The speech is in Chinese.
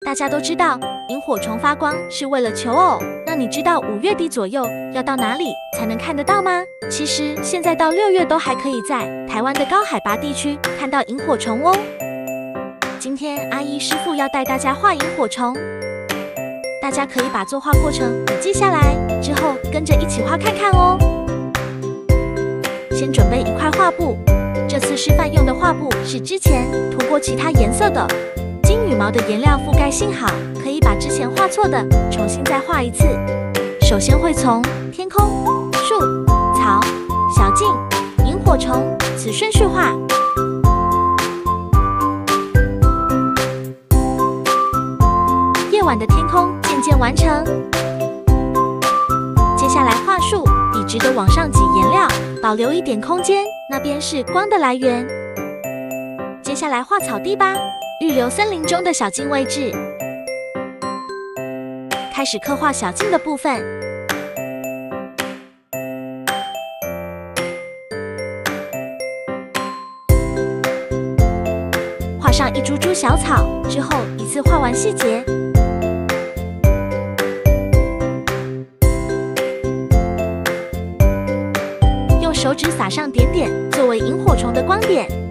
大家都知道，萤火虫发光是为了求偶。那你知道5月底左右要到哪里才能看得到吗？其实现在到6月都还可以在台湾的高海拔地区看到萤火虫哦。今天阿一师傅要带大家画萤火虫，大家可以把作画过程笔记下来，之后跟着一起画看看哦。先准备一块画布，这次示范用的画布是之前涂过其他颜色的。金羽毛的颜料覆盖性好，可以把之前画错的重新再画一次。首先会从天空、树、草、小径、萤火虫此顺序画。夜晚的天空渐渐完成。接下来画树，笔直的往上挤颜料，保留一点空间，那边是光的来源。接下来画草地吧。预留森林中的小径位置，开始刻画小径的部分。画上一株株小草之后，一次画完细节。用手指撒上点点，作为萤火虫的光点。